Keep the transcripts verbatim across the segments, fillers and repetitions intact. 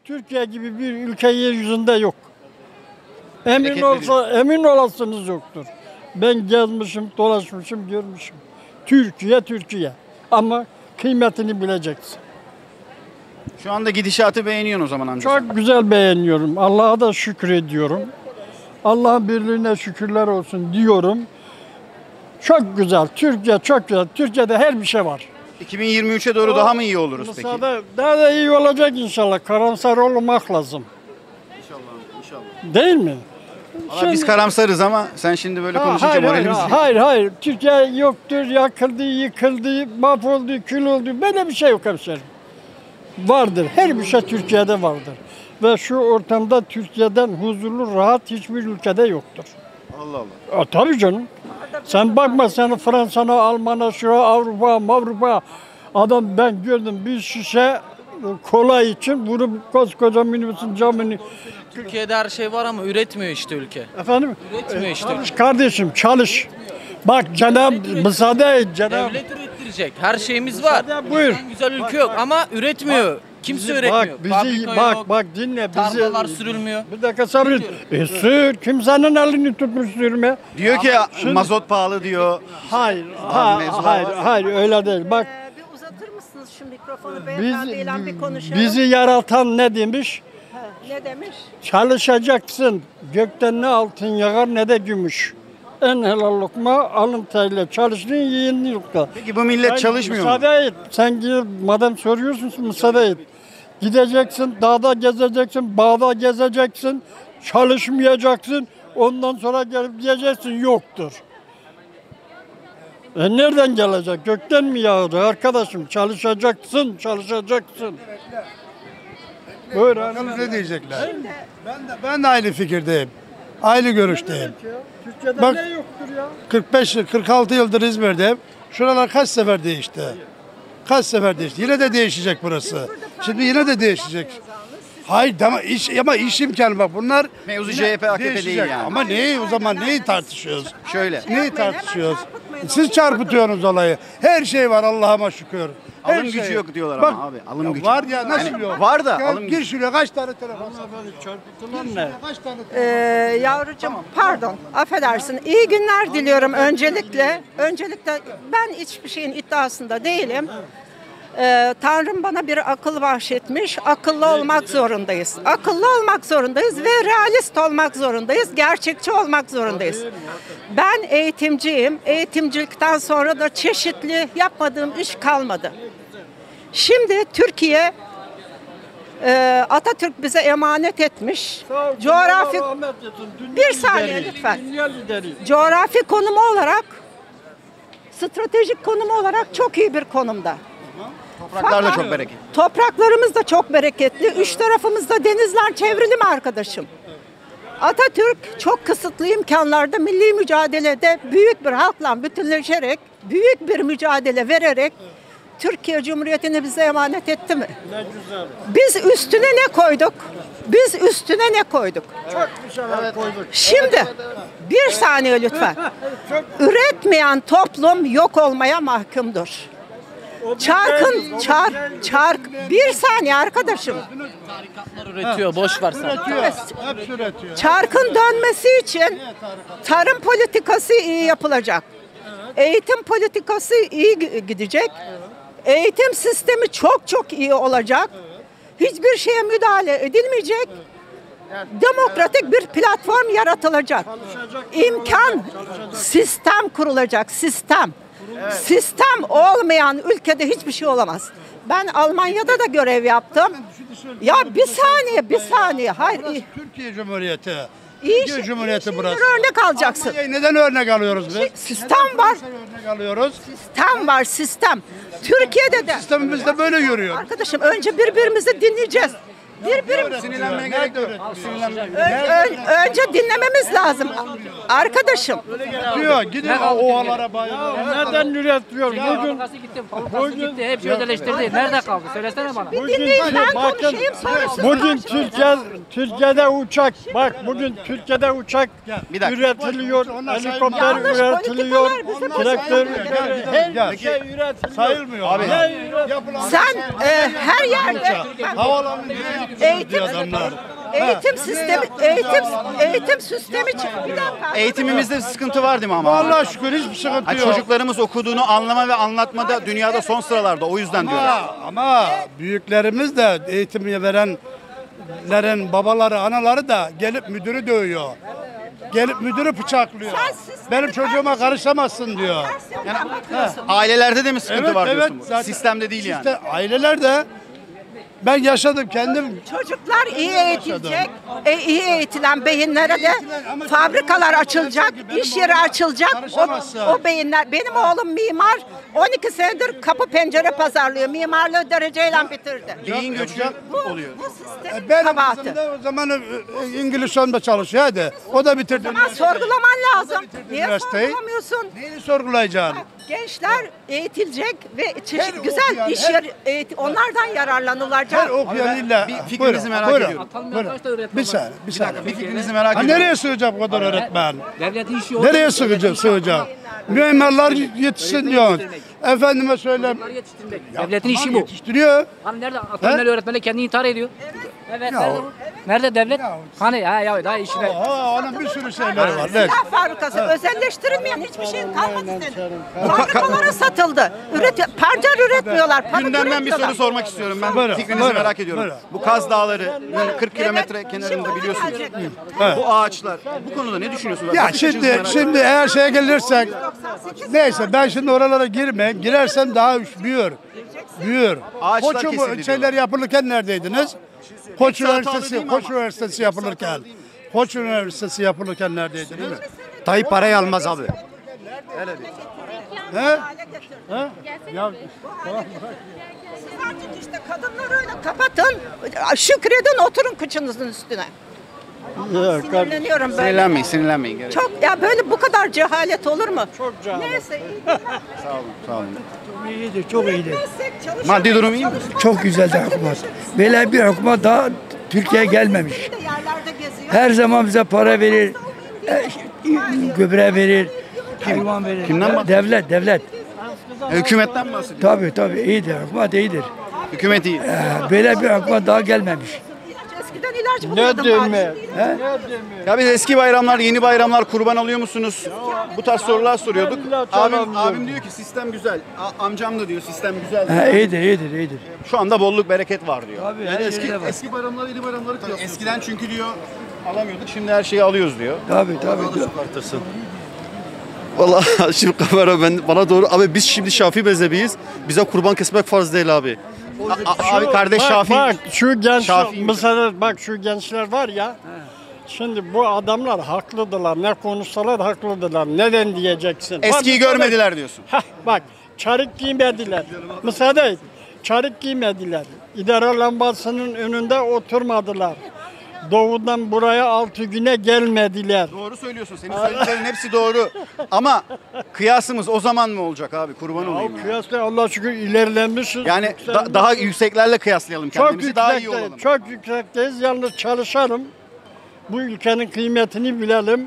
Türkiye gibi bir ülke yeryüzünde yok. Emin Bereketli olsa, emin olasınız yoktur. Ben gezmişim, dolaşmışım, görmüşüm. Türkiye, Türkiye. Ama kıymetini bileceksin. Şu anda gidişatı beğeniyorsun o zaman amca. Çok güzel beğeniyorum. Allah'a da şükür ediyorum. Allah'ın birliğine şükürler olsun diyorum. Çok güzel. Türkiye çok güzel. Türkiye'de her bir şey var. iki bin yirmi üçe doğru daha mı iyi oluruz peki? Müsaade, daha da iyi olacak inşallah. Karamsar olmak lazım. İnşallah, inşallah. Değil mi? Valla biz karamsarız ama sen şimdi böyle Ha, konuşunca hayır, hayır, moralimiz... hayır, hayır. Türkiye yoktur, yakıldı, yıkıldı, mahvoldu, kül oldu. Böyle bir şey yok hemşerim. Vardır. Her bir şey Türkiye'de vardır. Ve şu ortamda Türkiye'den huzurlu, rahat hiçbir ülkede yoktur. Allah Allah. E, tabii canım. Sen bakma sen Fransa'na, Alman'a, şu Avrupa, Avrupa. Adam ben gördüm bir şişe kola için bunu koskoca minibüsün camını... Türkiye'de her şey var ama üretmiyor işte ülke. Efendim? Üretmiyor işte. Çalış kardeşim çalış. Bak Cenab müsaade et Cenab. Devlet ürettirecek. Her şeyimiz var. Müsaade, buyur. En güzel ülke yok ama üretmiyor. Kimse Bizi- üretmiyor. Bak bizi Fabrika bak yok. bak dinle bizi. Tarlalar sürülmüyor. Bir dakika sabret. E, sür kimsenin elini tutmuş sürme. Diyor ki mazot pahalı diyor. Hayır, ha, mevzular hayır, var. hayır öyle değil. Bak Ee, bir uzatır mısınız şu mikrofonu biz, beyefendiyle bir konuşalım. bizi yaratan ne demiş? Ha, ne demiş? Çalışacaksın. Gökten ne altın yağar ne de gümüş. En helal lokma alın teriyle çalıştığın yiyin lokma. Peki bu millet Sen çalışmıyor mu? müsaade et. Sen gidip madem soruyorsun müsaade et. Gideceksin, dağda gezeceksin, bağda gezeceksin, çalışmayacaksın. Ondan sonra gelip diyeceksin yoktur. E nereden gelecek? Gökten mi yağdı arkadaşım? Çalışacaksın, çalışacaksın. Buyur hanım. Bakalım ne diyecekler. Ben de, ben de aynı fikirdeyim. Aynı görüşteyim. Türkiye'de Bak- ne yoktur ya? kırk beş yıl, kırk altı yıldır İzmir'deyim. Şuralar kaç sefer değişti? Kaç sefer değişti? Yine de değişecek burası. Şimdi yine de değişecek. Hayır ama iş ama iş imkanı bak bunlar Mevzu yine C H P, A K P değişecek. değil yani. Ama neyi o zaman neyi tartışıyoruz? Şöyle. Neyi tartışıyoruz? Siz çarpıtıyorsunuz olayı. Her şey var Allah'ıma şükür. Her Alım gücü şey. yok diyorlar Bak, ama abi. Alım ya gücü. var ya nasıl Yani yok? var da Gel, alım gir gücü. şuraya kaç tane telefon? Çarpıtılan ne? Kaç tane Ee, yavrucuğum pardon affedersin. İyi günler diliyorum öncelikle. Öncelikle ben hiçbir şeyin iddiasında değilim. Ee, Tanrım bana bir akıl bahşetmiş. Akıllı olmak zorundayız. Akıllı olmak zorundayız ve realist olmak zorundayız. Gerçekçi olmak zorundayız. Ben eğitimciyim. Eğitimcilikten sonra da çeşitli yapmadığım iş kalmadı. Şimdi Türkiye e, Atatürk bize emanet etmiş. Coğrafi Bir saniye lütfen. Dünya lideri. coğrafi konumu olarak stratejik konumu olarak çok iyi bir konumda. Topraklar da Fakat çok bereketli. Topraklarımız da çok bereketli. Üç tarafımızda denizler çevrili mi arkadaşım? Atatürk çok kısıtlı imkanlarda milli mücadelede büyük bir halkla bütünleşerek, büyük bir mücadele vererek Türkiye Cumhuriyeti'ni bize emanet etti mi? Ne güzel. Biz üstüne ne koyduk? Biz üstüne ne koyduk? Çok bir şeyler koyduk. Şimdi bir saniye lütfen. Üretmeyen toplum yok olmaya mahkumdur. Çarkın, çark, çark. Bir saniye arkadaşım. Tarikatlar üretiyor. Boş ver sen. üretiyor? Hep üretiyor. Çarkın dönmesi için tarım politikası iyi yapılacak. Eğitim politikası iyi gi- gidecek. Eğitim sistemi çok çok iyi olacak. Hiçbir şeye müdahale edilmeyecek. Demokratik bir platform yaratılacak. İmkan, sistem kurulacak, sistem. Sistem olmayan ülkede hiçbir şey olamaz. Ben Almanya'da da görev yaptım. Ya bir saniye, bir saniye. Hayır, iyi, Türkiye Cumhuriyeti. iyi, Türkiye şey- Cumhuriyeti iyi burası. şeyleri örnek alacaksın. Almanya'yı neden örnek alıyoruz biz? Sistem var, Örnek alıyoruz. sistem var, sistem. Türkiye'de de. Sistemimiz de böyle yürüyor. Arkadaşım önce birbirimizi dinleyeceğiz. Birbirimizi Sinirlenmeye gerek yok. Sinirlenmeye. Ön- ön- önce dinlememiz lazım. Arkadaşım. Diyor gidin o ovalara bayıllara. Neden üretiyor? Bugün Fabrikası gitti, fabrikası gitti, hepsi ödeleştirdi. Nerede kaldı? Söylesene bana. Bir dinleyin ben bakın, konuşayım sonra siz bugün konuşun. Türkiye Türkiye'de uçak bak bugün Türkiye'de uçak Bir dakika. üretiliyor, Onlar helikopter Yanlış üretiliyor, politikalar bize traktör bahsediyor. üretiliyor, her Peki, şey üretiliyor. sayılmıyor. Abi, Ne üret- Yapılan Sen e, her yerde havalanın Eğitim, diyor adamlar. eğitim sistemi, eğitim, eğitim sistemi çıktı. Bir dakika. Eğitimimizde sıkıntı var değil mi ama? Allah'a şükür hiçbir sıkıntı Ha, yok. çocuklarımız okuduğunu anlama ve anlatmada dünyada son sıralarda, o yüzden diyorum. Ama, ama büyüklerimiz de eğitimi verenlerin babaları, anaları da gelip müdürü dövüyor. Gelip müdürü bıçaklıyor. Sen sistemi Benim çocuğuma kardeşim- karışamazsın diyor. Yani, bakıyorsun. Ailelerde de mi sıkıntı Evet, var evet, diyorsun bu? zaten- Sistemde değil yani. İşte aileler de ben yaşadım kendim. Çocuklar iyi eğitilecek, e, iyi eğitilen beyinlere de fabrikalar açılacak, iş yeri açılacak. O, o beyinler, benim oğlum mimar, on iki senedir kapı pencere pazarlıyor, mimarlığı dereceyle bitirdi. Beyin göçü oluyor. Bu sistemin E, Benim kabahati. kızım da o zaman e, e, İngiliz sonunda çalışıyor hadi. O da bitirdi. Ama sorgulaman lazım. Niye üniversiteyi. sorgulamıyorsun? Neyini sorgulayacaksın? Gençler eğitilecek ve Her çeşit güzel okuyan, iş her- yeri eğitim, onlardan yararlanılacak. Her okuyan illa. bir fikrinizi Buyurun, merak buyurun, ediyorum. Atanmayan buyurun. kaç da öğretmen Bir var? saniye, bir saniye. Bir fikrinizi merak Ha, ediyorum. nereye sığacak bu kadar öğretmen? Devletin işi Nereye sığacak, sığacak? Mimarlar yetişsin diyor. Efendime söyleyeyim. yetiştirmek. Devletin işi bu. Yetiştiriyor. Hani nerede atanmayan öğretmenler kendini intihar ediyor? Evet. Nerede bu? Nerede devlet? Hani ha ya daha işine. Aa, onun bir sürü şeyleri var. Evet. Silah fabrikası özelleştirilmeyen hiçbir şeyin kalmadı senin. Fabrikalara satıldı. Üret pancar üretmiyorlar. pamuk Gündemden bir üretmiyorlar. soru sormak istiyorum. Ben Buyurun, fikrinizi buyurun, merak ediyorum. buyurun. Bu Kaz Dağları kırk kilometre Evet, kenarında şimdi biliyorsunuz. gelecektim. Bu ağaçlar. Bu konuda ne düşünüyorsunuz? Ya Bakış açınızı şimdi merak ediyorum. şimdi eğer şeye gelirsek neyse ben şimdi oralara girmeyeyim. Girersem daha büyür. Büyür. Ağaçlar Koç kesildi şeyler yapılırken neredeydiniz? Koç hatalı Üniversitesi, değil mi Koç ama? Üniversitesi yapılırken. Koç Üniversitesi yapılırken neredeydiniz? Tayyip parayı almaz abi. He? He? Ya Siz artık işte kadınları öyle kapatın. Şükredin, oturun kıçınızın üstüne. Ya, Sinirleniyorum böyle. Sinirlenmeyin, sinirlenmeyin. Gerek. Çok ya böyle bu kadar cehalet olur mu? Çok cehalet. Neyse iyi günler. Sağ olun, sağ olun. İyidir, çok iyidir. Meslek, çalışamayız, Maddi durum iyi mi? çalışmazsak Çok güzel de fakirleşiriz. hükümet. Böyle bir hükümet daha Türkiye'ye gelmemiş. Bir de yerlerde geziyor. Her zaman bize para verir, e, gübre verir, hayvan verir. Kimden bahsediyorsun? Devlet, devlet. E, Hükümetten bahsediyorum. Tabii tabii iyidir, hükümet iyidir. Hükümet iyi. E, Böyle bir hükümet daha gelmemiş. Eskiden ilaç Ne buluyordum. deme? He? Ya biz eski bayramlar, yeni bayramlar kurban alıyor musunuz? Bu tarz sorular soruyorduk. İlla Abim, çalamıyorum. abim diyor ki sistem güzel. A- amcam da diyor sistem güzel. diyor. He, iyidir, iyidir, iyidir. Şu anda bolluk bereket var diyor. Tabii, yani her eski, yerde var. eski bayramlar, yeni bayramları kıyaslıyor. Eskiden çünkü diyor alamıyorduk, şimdi her şeyi alıyoruz diyor. Tabii tabii. Vallahi şimdi kamera ben bana doğru abi biz şimdi Şafii mezhebiyiz. Bize kurban kesmek farz değil abi. A- a- abi kardeş Bak, Şafii. bak şu gençler, Şafii. mesela bak şu gençler var ya. Şimdi bu adamlar haklıdılar. Ne konuşsalar haklıdılar. Neden diyeceksin? Eskiyi Bak, görmediler diyorsun. Heh, bak çarık giymediler. Müsaade et. Çarık giymediler. İdare lambasının önünde oturmadılar. Doğudan buraya altı güne gelmediler. Doğru söylüyorsun. Senin söylediklerin hepsi doğru. Ama kıyasımız o zaman mı olacak abi? Kurban olayım Ya ya. kıyasla Allah şükür ilerlemişiz. Yani da- yükselmişiz. daha yükseklerle kıyaslayalım çok kendimizi. Daha iyi yüksekteyiz. olalım. Çok yüksekteyiz. Yalnız çalışalım. Bu ülkenin kıymetini bilelim.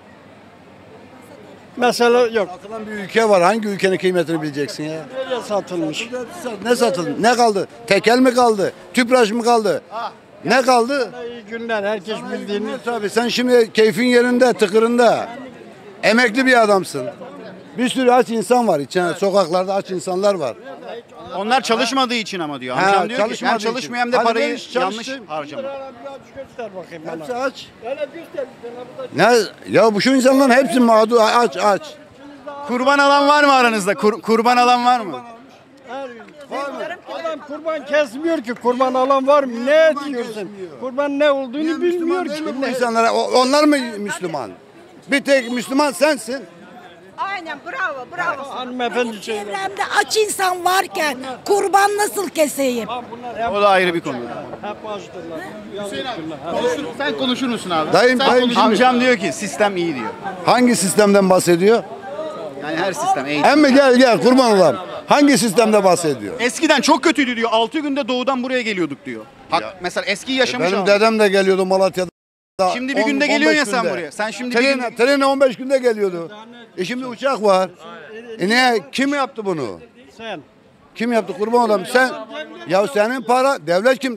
Mesela yok. Satılan bir ülke var. Hangi ülkenin kıymetini bileceksin ya? Nereye satılmış? Ne satıldı? Ne kaldı? Tekel mi kaldı? Tüpraş mı kaldı? Ne kaldı? İyi günler. Herkes bildiğini. Tabii sen şimdi keyfin yerinde, tıkırında. Emekli bir adamsın. Bir sürü aç insan var. İçeride, sokaklarda aç insanlar var. Onlar çalışmadığı için ama diyor. Ha, Amcam diyor ki çalışmadığı hem için. çalışmıyor hem de Hadi ben parayı hiç yanlış çalıştım. harcama. Biraz göster bakayım bana. Hepsi aç. Öyle göster. Bana bu da- Ne? Ya bu şu insanların hepsi mağdur, aç aç. Kurban alan var mı aranızda? Kur- kurban alan var mı? Her gün. Adam kurban kesmiyor ki. Kurban alan var mı? Ne diyorsun? Kurban ne olduğunu bilmiyor ki. Bu insanlara, o- onlar mı Müslüman? Bir tek Müslüman sensin. Aynen bravo bravo. Hanımefendi şey. Çevremde aç insan varken kurban nasıl keseyim? Bunlar hep, O da ayrı bir konu. hep açtılar. Sen konuşur musun abi? Dayım, Sen dayım konuş. şimdi- Amcam diyor ki sistem iyi diyor. Hangi sistemden bahsediyor? Yani her sistem eğitim. Emmi gel gel kurban olayım. Hangi sistemde bahsediyor? Eskiden çok kötüydü diyor. altı günde doğudan buraya geliyorduk diyor. Hak, mesela eski yaşamış Benim abi. dedem de geliyordu Malatya'da. Şimdi bir on- günde on geliyorsun ya beş sen günde. buraya. Sen şimdi bir Trene, gün... trene on beş günde geliyordu. E şimdi uçak var. E niye? Kim yaptı bunu? Sen. Kim yaptı kurban olayım? Sen. Ya senin para, devlet kim?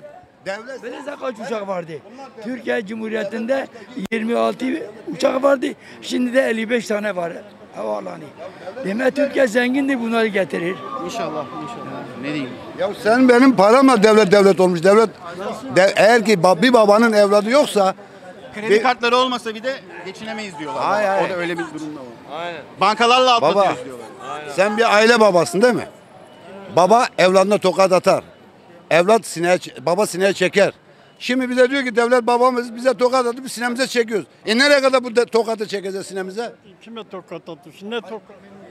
Devlet Denizde kaç uçak vardı? Türkiye Cumhuriyeti'nde yirmi altı uçak vardı. Şimdi de elli beş tane var havaalanı. Demek Türkiye zengindir, bunları getirir. İnşallah, inşallah. Ne diyeyim? Ya sen benim paramla devlet devlet olmuş. Devlet de, eğer ki ba- bir babanın evladı yoksa Kredi Bir- kartları olmasa bir de geçinemeyiz diyorlar. Hayır, hayır. O da öyle bir durumda var. Aynen. Bankalarla baba atlatıyoruz diyorlar. sen bir aile babasın değil mi? Baba evladına tokat atar. Evlat sineğe, ç- baba sineğe çeker. Şimdi bize diyor ki devlet babamız bize tokat atıp sinemize çekiyoruz. E nereye kadar bu de- tokatı çekeceğiz sinemize? Kime tokat atıyorsun? Ne tokat?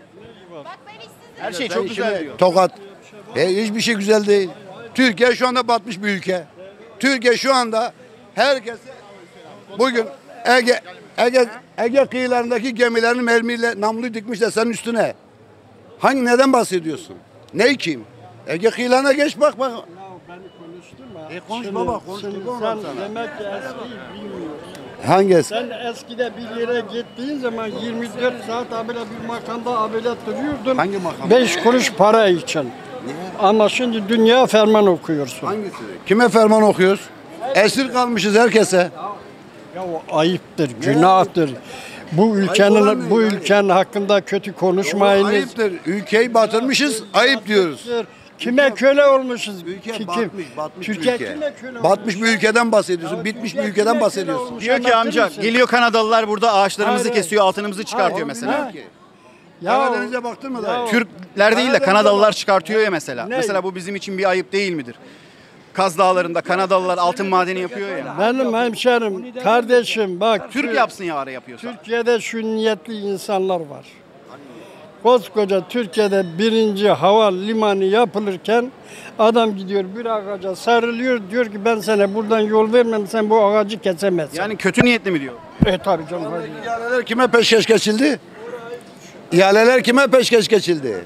Her şey çok güzel diyor. Tokat. E, hiçbir şey güzel değil. Türkiye şu anda batmış bir ülke. Türkiye şu anda herkes bugün Ege Ege Ege kıyılarındaki gemilerin mermiyle namlu dikmişler senin üstüne. Hangi neden bahsediyorsun? Ne kim? Ege kıyılarına geç bak bak. Beni konuşturma. E konuş Şimdi- baba, konuş, şimdi kurban sen olayım sana. demek ki eskiyi bilmiyorsun. Hangisi? Sen eskide bir yere gittiğin zaman yirmi dört saat abile bir makamda abile duruyordun. Hangi makam? beş kuruş para için. Ama şimdi dünya ferman okuyorsun. Hangisi? Kime ferman okuyoruz? Esir kalmışız herkese. Ya o ayıptır, günahtır. Bu ülkenin bu ülkenin hakkında kötü konuşmayınız. Ayıptır. Ülkeyi batırmışız, ayıp diyoruz. Kime köle olmuşuz? Ülke Ki- kim? batmış, batmış Türkiye bir ülke. kime köle Batmış olmuş? bir ülkeden bahsediyorsun, Ya bitmiş bir Türkiye ülkeden kime bahsediyorsun. köle olmuş? Diyor ki Anlatır amca mısın? geliyor Kanadalılar burada ağaçlarımızı Hayır. kesiyor, altınımızı çıkartıyor Hayır. mesela. Ha. Ya, Karadeniz'e baktın mı dayı? Türkler değil de Kanadalılar çıkartıyor ya mesela. Ne? Mesela bu bizim için bir ayıp değil midir? Kaz Dağları'nda Kanadalılar altın madeni yapıyor ya. benim hemşerim, kardeşim bak. Türk şu- yapsın ya ara yapıyorsa. Türkiye'de şu niyetli insanlar var. Koskoca Türkiye'de birinci hava limanı yapılırken adam gidiyor bir ağaca sarılıyor diyor ki ben sana buradan yol vermem sen bu ağacı kesemezsin. Yani kötü niyetli mi diyor? E tabii canım. hadi. İhaleler kime peşkeş geçildi? İhaleler kime peşkeş geçildi?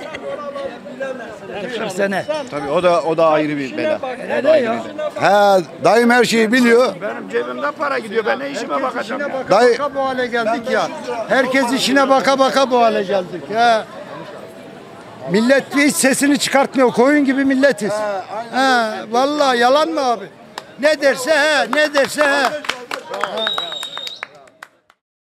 kırk sene. Tabii o da o da ayrı bir bela. Öyle ya. He, dayım her şeyi biliyor. Benim cebimde para gidiyor. Ben ne işime bakacağım ya? Dayı Bu hale geldik ya. Herkes işine baka baka bu hale geldik ya. Millet hiç sesini çıkartmıyor. Koyun gibi milletiz. Ha, vallahi yalan mı abi? Ne derse he, ne derse he. Ha.